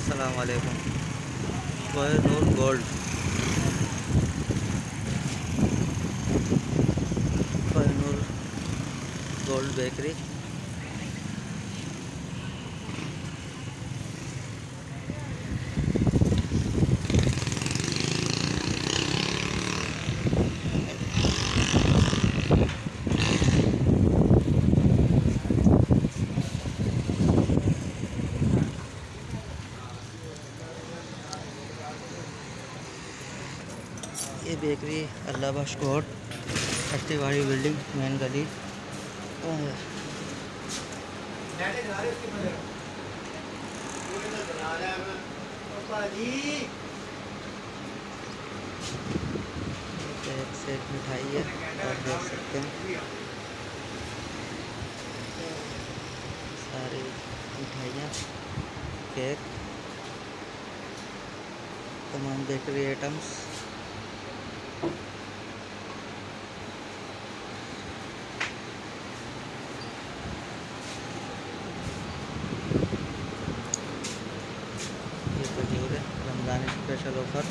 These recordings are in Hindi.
अस्सलाम वालेकुम। Kohinoor gold, Kohinoor gold bakery. ये बेकरी अल्लाह बख्श कोट, छठी वाली बिल्डिंग, मेन गली। एक से एक मिठाई है, आप देख सकते हैं सारी मिठाइयाँ, केक, तमाम बेकरी आइटम्स। ये खजूर है, रमज़ान स्पेशल ऑफर।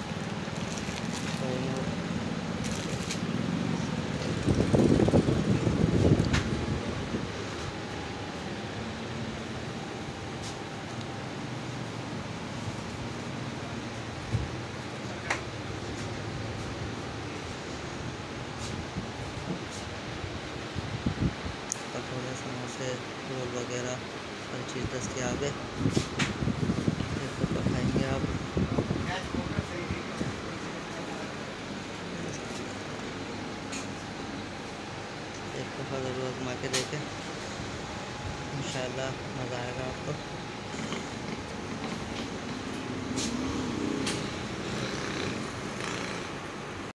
पकौड़े, समोसे, रोल वगैरह हर चीज़ दस्तयाब है। इसको तो खाएँगे आप। एक दफ़ा ज़रूर आज़मा के देखें, इंशाअल्लाह मज़ा आएगा आपको।